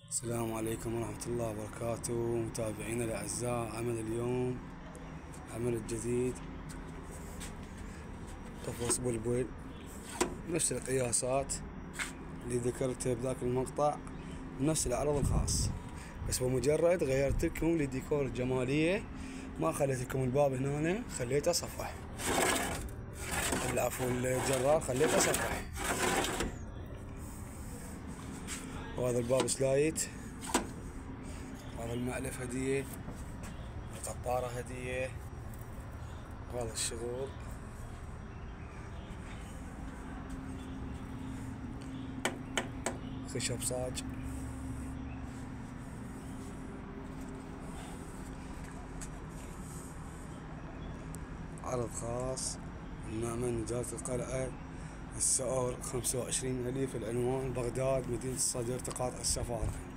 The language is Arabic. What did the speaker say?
السلام عليكم ورحمة الله وبركاته متابعينا الأعزاء. عمل الجديد قفص بلبل نفس القياسات اللي ذكرتها بذاك المقطع، نفس العرض الخاص، بس بمجرد غيرت لكم الديكور الجمالية، ما خليت لكم الباب هنا، خليته صفح، العفو الجرار خليته صفح، وهذا الباب سلايت، هذا المعلف هدية، القطارة هدية، وهذا الشغل خشب صاج، عرض خاص من نجارة القلعة، السعر 25,000، العنوان بغداد، مدينة الصدر، تقاطع السفارة.